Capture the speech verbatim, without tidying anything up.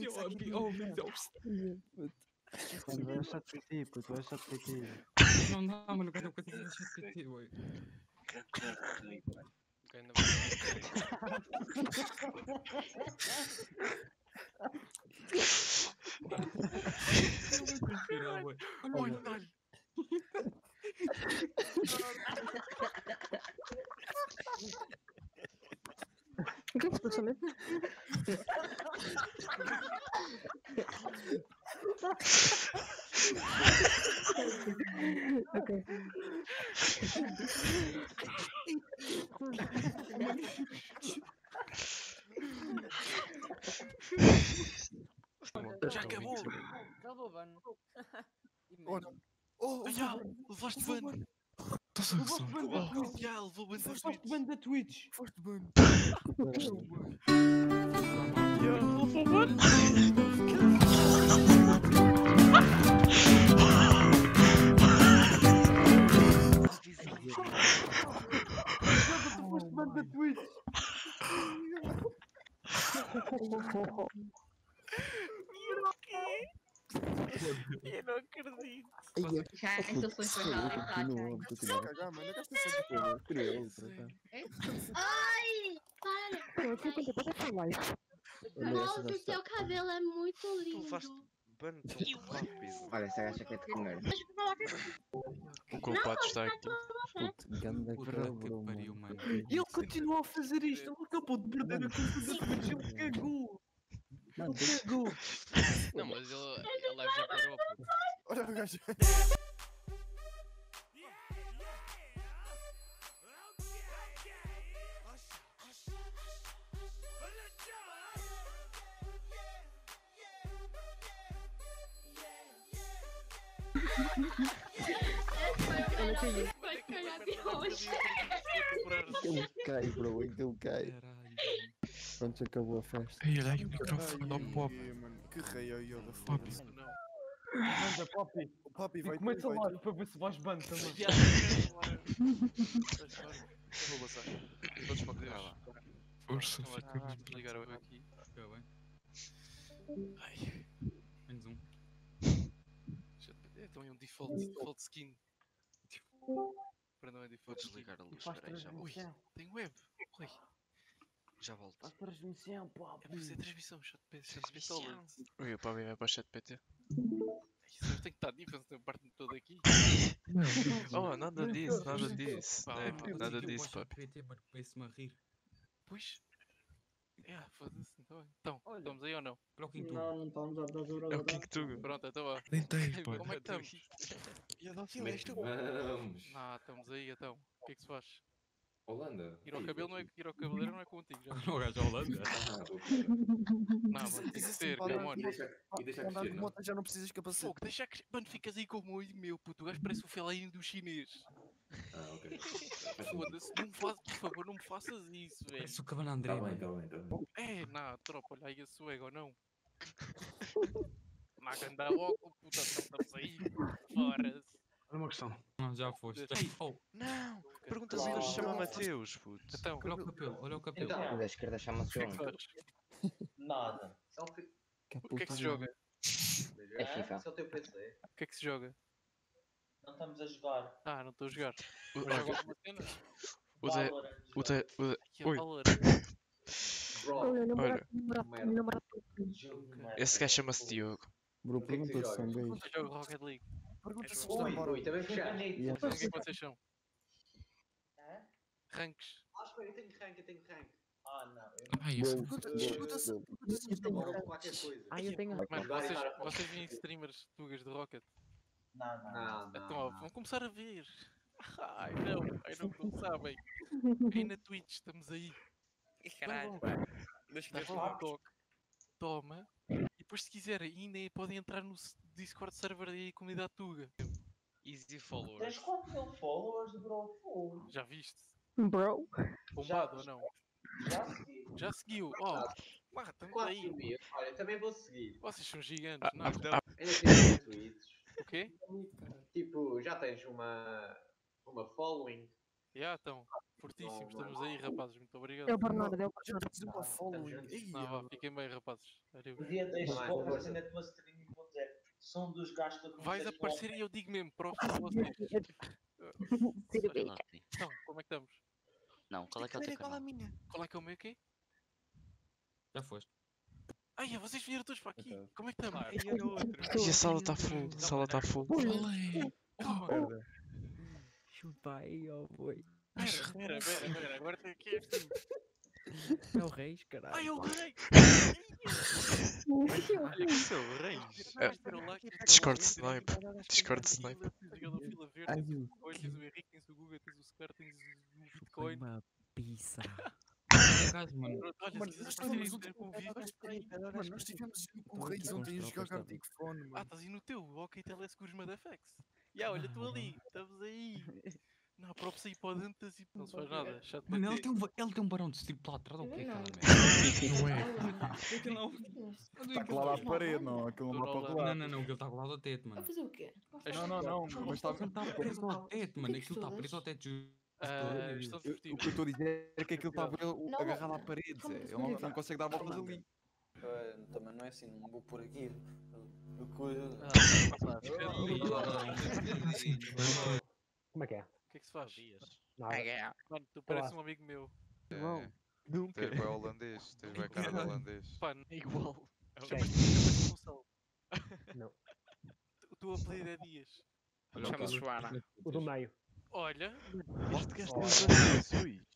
Mix Oh, aqui. oh, Mix, oh, Mano, vai ao chat P T, puto, vai ao chat P T. não dá, mano, o cara não consegue deixar de P T, ué. Ainda vai. Não vai respirar, ué. Olha, olha, olha. O que é que se passou mesmo? Ok. Já acabou! Acabou, mano. Ora. Oh, Já! Levaste ban! Estás a Levaste gozar? ban da Twitch. Já, levou ban da Foste Twitch! ban da Twitch. Foste ban. Já, levou ban! Tu foste ban da Twitch. Eu não acredito! Já, essa foi foi já Continua, continua. Cagar, mano. Eu gastei sangue. Pô, queria outra, tá? Ai, para. Eu fico de para falar isso. Olha, essa Mouse, já o está. seu cabelo é muito Tu lindo. levaste ban tão rápido! Olha, essa gacha quer te comer. O culpado está aqui. Puto, ganda Puta cabrão, que pariu, mano. mano. E ele continua a fazer isto. Ele acabou de perder a conta da Twitch. Ele cagou. Mano, Ele cagou. Não, mas ele, ele live já parou, puto. Olha o gajo. Vai cagar de hoje. ele cai, bro, ele cai. Caralho. Pronto, acabou a festa. Ei, olha aí o microfone, ó pop. Que rei aí, Yoda. Pop. Manda, Poppy. O Poppy vai... Começa vai- lá para ver se vais ban também. Já, vou passar. Todos para cá lá. Força, Então, fica vamos bem. desligar o aqui. Fica bem. Ai, Menos um. já te- é também um default, default skin. Tipo, para não é Vou default skin. desligar a luz, Faz espera aí, já volto. transmissão. Tem web. Oi, Já volto. Faz transmissão, pá. é para fazer transmissão. Shot P C, Transmissão. Oi, o Pabi vai para o chat P T. Isso eu tenho que estar diferente, tenho parte de toda aqui. Não, Oh, nada disso, nada disso. Pá, É, pá, pá, nada eu disso, gosto de papi. P T, mano, começo-me a rir. Pois. É, foda-se, então. Então, Olha. estamos aí ou não? Coloca em tudo. Não, não estamos a dar É o King Tuga. Pronto, então vá. Nem tens, pá. Como é que estamos? E não Sim, és tu. Vamos. Ah, estamos aí então. O que é que se faz? Holanda. Ir ao cabelo não é, ir ao cabeleireiro não é contigo, já. Não, o gajo à Holanda. Ah, vou Não, mano, tem que ser, Pá, come on. E deixa, e deixa Andar crescer, de não? moto já não precisas capacete. Fogo, deixa que. Mano, ficas aí como o meu, puto. O gajo parece o felainho do chinês. Ah, ok. Foda-se, não me faz, por favor, não me faças isso, velho. Parece o Cabana André, Tá bem, mano. tá bem, tá bem. É, não, tropa, olha aí a suega ou não. Na ganda logo, puta, estamos aí. Fora-se. Olha uma questão. Não, já foste. Ei, Oh, Não! Pergunta se se ele ele se se chama chama Mateus, puto. Então, olha o cabelo, olha o cabelo. Então, O da esquerda chama-se o que é que João. faz? nada. O que é que se joga? É FIFA. Só tem o P C. O que é que se joga? Não estamos a jogar. Ah, não estou a jogar. O- Mas joga alguma cena? O Zé. Valorant O Zé. O Zé. Que é Ui. Valorant. Bro, Olha, namorado, merda. namorado, namorado. jogo de merda. Esse gajo chama-se Diogo. Bro, O que é que pergunta se são jogas? gays. Eu jogo Rocket League. Pergunta se Ui, está Ui, embora. ui, também fechaste. Yeah. O que é que vocês são? Hã? Ranks. Ah, espera, eu tenho rank, eu tenho rank. Ah, não. Eu Ai, isso. Pergunta Eu- pergunta se eu- pergunta se está não embora. vou qualquer coisa. Ah, eu tenho. Mano, Jogar e vocês, estar a- vocês veem streamers tugas de Rocket? Não, não. Não, Então, ó, vão começar a ver. Ai não, ai não, não sabem. Aí na Twitch, estamos aí. Caralho, deixa eu dar um toque. Toma. E depois, se quiserem, ainda podem entrar no s- Discord server aí, comunidade Tuga. Easy Tens followers. quatro mil followers, bro? Fogo. Já viste? Bro. Bombado ou não? Já segui. Já seguiu. Ó, lá, estamos quatro aí. mil. Olha, também vou seguir. Vocês são gigantes, não? Ainda tens tweets. O quê? Tipo, já tens uma, uma following. Já, então. Fortíssimo, estamos aí, rapazes. Muito obrigado. É o Bernardo, é o Já Bernardo. fiz uma following. Não, vá, fiquem bem, rapazes. Adeus. Um dia tens Vai, poucas vai. cena de uma stream e vou dizer. Som dos gajos que Vais vocês aparecer colocam. e eu digo mesmo, props para vocês. Cerveja. Então, como é que estamos? Não, qual é que é o teu canal? Qual é que é o meu quê? Já foste. Ai, vocês vieram todos para aqui. Como é que estamos? E a sala está full, a sala está full. Calma. Chupa aí, ó boi. Espera, espera, espera. Agora tem aqui este. É o Reis, caralho. Ai, eu rei! Olha que sou o rei. Discord snipe. Discord snipe. Ai, o Olha, tens o Henrique, tens o Guga, tens o Scar, tens o Bitcoin. uma pizza. Por acaso, mano. Olha, Mano, se nós quiseres tivemos aparecer com vídeo. Mano, nós tivemos com o Reis aqui com ontem a os jogar tropas Gartic Phone, Ah, mano. estás aí no teu. Ok, Telescures Motherfucks. Ya, olha, estou ali. Estamos aí. Não, props aí para o Dantas e não se faz nada. Chato Mano, ele P T. tem um, ba- ele tem um barão de strip lá atrás. O que é Não. aquela Não é. merda? Está colado à parede, não. Aquilo não dá para Não, colar. não, não, aquilo está colado ao teto, A mano. fazer o quê? Não, não, não. Mas está. Aquilo está preso ao teto, mano. Aquilo está Pistolas? preso ao teto. ju- Ah, estão Eu- O desportivos. que eu estou a dizer é que aquilo estava Não, agarrado à parede. calma, Zé. Ele não, não consegue dar voltas ali. Também não é assim, não vou por aqui. Eu cuido. Como é que é? O que é que se faz? Nada. Mano, tu pareces um amigo meu. Igual. Nunca. Tens bem holandês, tens bem cara de holandês. Pá, não É igual. chamas-te chamas-te Gonçalo. Não. O teu apelido é Dias. Chama-se Joana. O do meio. Olha, Este gajo tem os olhos azuis.